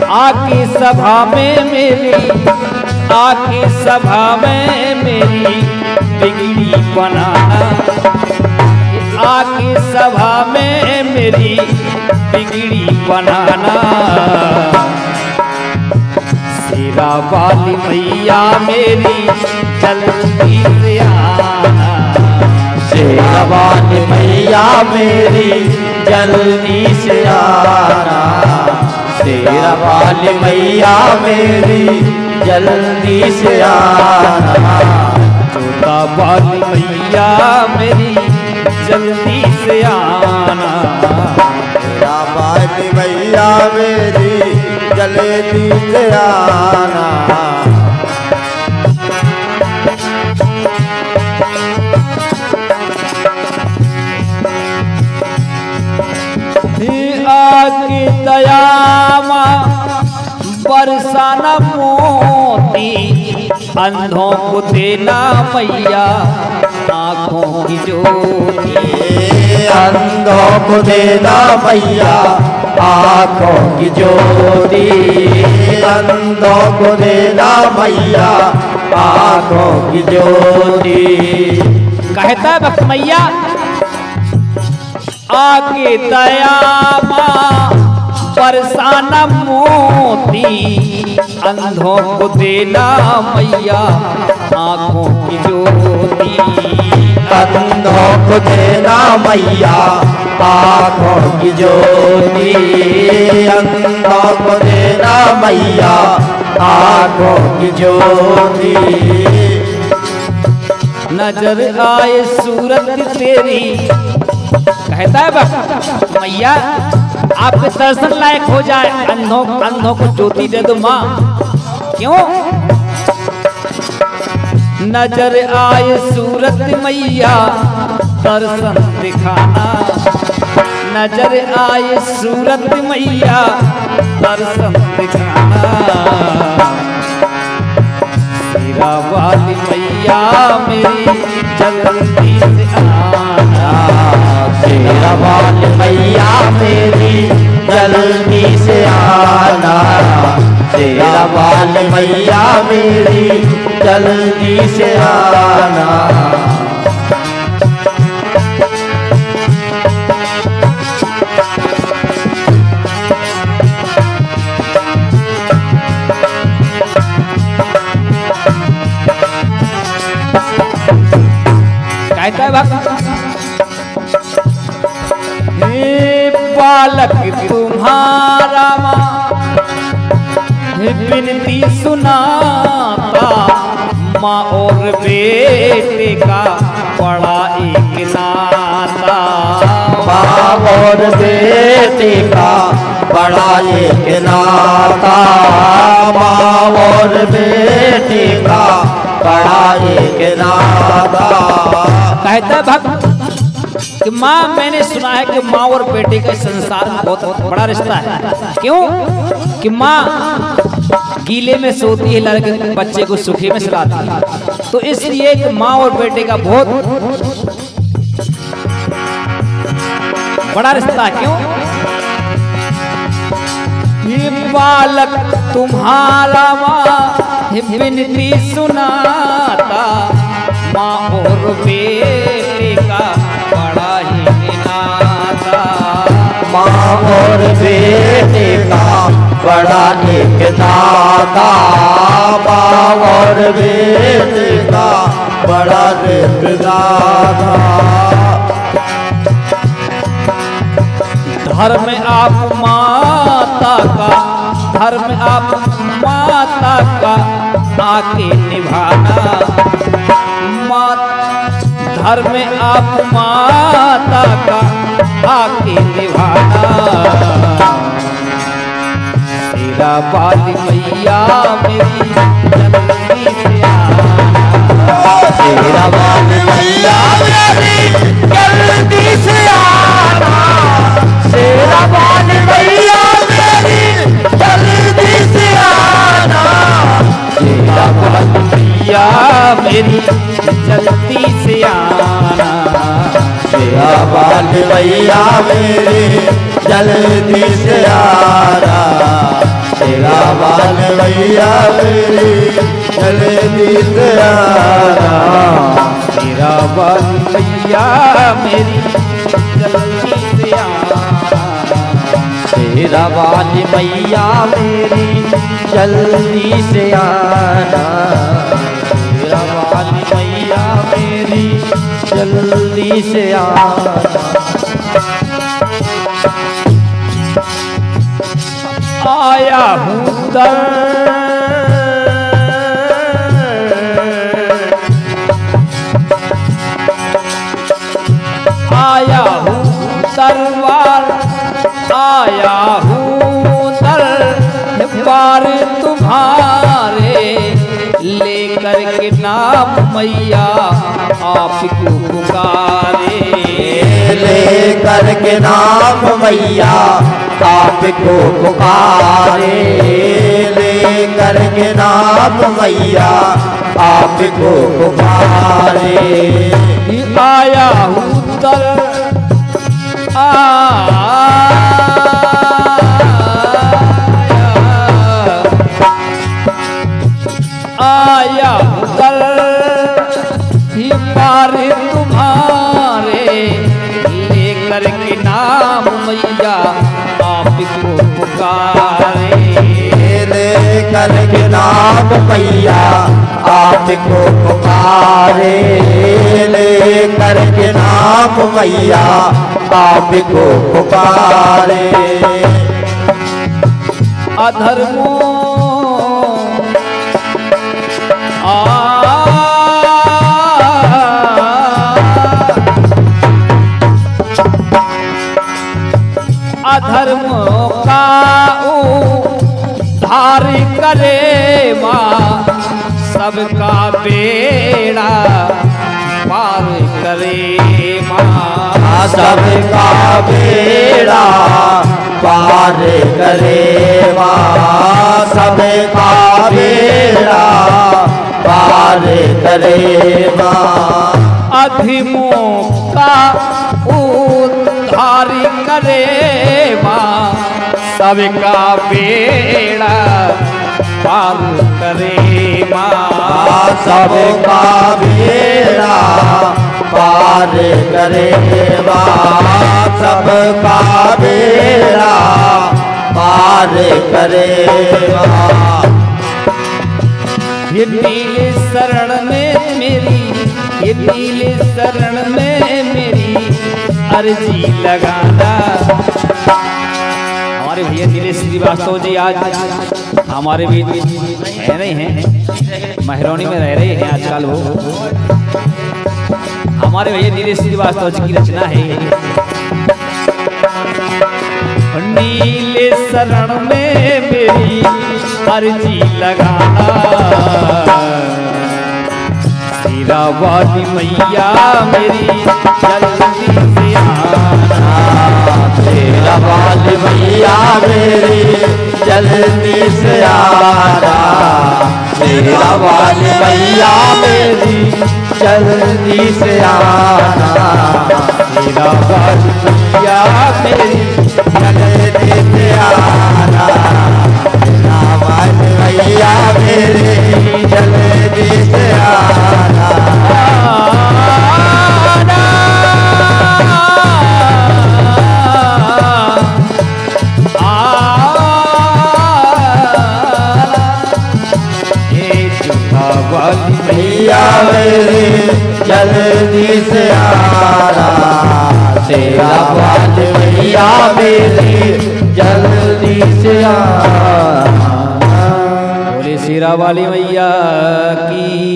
आके सभा में मेरी, आके सभा में मेरी बिगड़ी बनाना, आके सभा में मेरी बिगड़ी बनाना। शेरा वाली मैया मेरी जल्दी से आना, शेरा वाली मैया मेरी जल्दी से आना, शेरा वाली मैया मेरी जल्दी से आना। जोता वाली मैया मेरी जल्दी से आना, शेरा वाली मैया मेरी जल्दी से आना। आके दयामा बरसाना मोती, अंधों को देना मैया आँखों की ज्योति, अंधों को देना मैया आँखों की ज्योति, अंधों को देना मैया आँखों की ज्योति। कहता है भक्त मैया आके दयामा बरसाना मोती, अंधों को देना मैया आँखों की ज्योति, अंधों को देना मैया आँखों की ज्योति, अंधों को देना मैया आँखों की ज्योति। नजर आए सूरत तेरी, कहता है भक्त मैया आपके दर्शन लायक हो जाए, अंधों को ज्योति दे दो माँ। क्यों? नजर आए सूरत मैया दर्शन दिखाना, नजर आए सूरत मैया दर्शन दिखाना। शेरा वाली मैया मेरी जल्दी से आना, शेरा वाली मैया मेरी जल्दी से आना, शेरा वाली मैया मेरी जल्दी से आना। कहता है भक्त बालक तुम्हारा विनती सुनाता, माँ और बेटे का बड़ा एक नाता, माँ और बेटे का बड़ा एक नाता, माँ और बेटे का बड़ा एक नाता। कहता है भक्त कि माँ मैंने सुना है कि माँ और बेटे का संसार में बहुत बड़ा रिश्ता है। क्यों? कि माँ गीले में सोती है, लड़के बच्चे को सूखे में सुलाती है, तो इसलिए कि माँ और बेटे का बहुत बड़ा रिश्ता है। क्यों? ये बालक तुम्हारा माँ विनती सुनाता, माँ और बेटे का बड़ा ही नाता, माँ और बेटे का बड़ा एक नाता, माँ और बेटे का बड़ा एक नाता। धर्म आप माता का, धर्म आप माता का आके निभाना, धर्म आप माता का आके निभाना। शेरा वाली मैया मेरी जल्दी से आना, शेरा वाली मैया मेरी जल्दी से आना, शेरा वाली मैया मेरी जल्दी से आना, शेरा वाली मैया मेरी जल्दी से आना, शेरा वाली मैया मेरी जल्दी से आना, शेरा मैया मेरी जल्दी से आना शेरा वाली मैया मेरी जल्दी से आना शेरा वाली मैया मेरी जल्दी से आना शेरा वाली मैया मेरी जल्दी से आना आया हूँ दर आया हूँ दरबार आया हूँ दरबार तुम्हारे लेकर के नाम मैया आपको पुकारे लेकर के नाम मैया आपको पुकारे लेकर के नाम मैया आपको पुकारे आया हूँ दर आया हूँ दर पार तुम्हारे लेकर के नाम मैया आपको पुकारे लेकर के नाम मैया आपको पुकारे लेकर के नाम मैया आपको पुकारे अधर्मो अधर्म का उद्धार करे माँ सबका बेड़ा पार करे माँ सबका बेड़ा पार करे माँ सबका बेड़ा पार करे माँ अधर्मों का उद्धार करे माँ सबका बेड़ा पार करे माँ सबका बेड़ा पार करे माँ सबका बेड़ा पार करे माँ ये नीले शरण में मेरी ये नीले शरण में मेरी अर्जी लगाना। हमारे भैया नीलेश श्रीवास्तव जी आज हमारे बीच है नहीं हैं, महरौनी में रह रहे हैं आजकल वो। हमारे भैया नीलेश श्रीवास्तव जी की रचना है नीले शरण में मेरी अर्जी लगाना शेरा वाली मैया मेरी जल्दी से आना शेरा वाली मैया मेरी जल्दी से आना शेरा वाली मैया मेरी जल्दी से आना शेरा वाली मैया मेरी जल्दी से आना शेरा वाली मैया मेरी जल्दी से आना मैया मेरी जल्दी से आना शेरा वाली मैया मेरी जल्दी से आना बोले शेरा वाली मैया की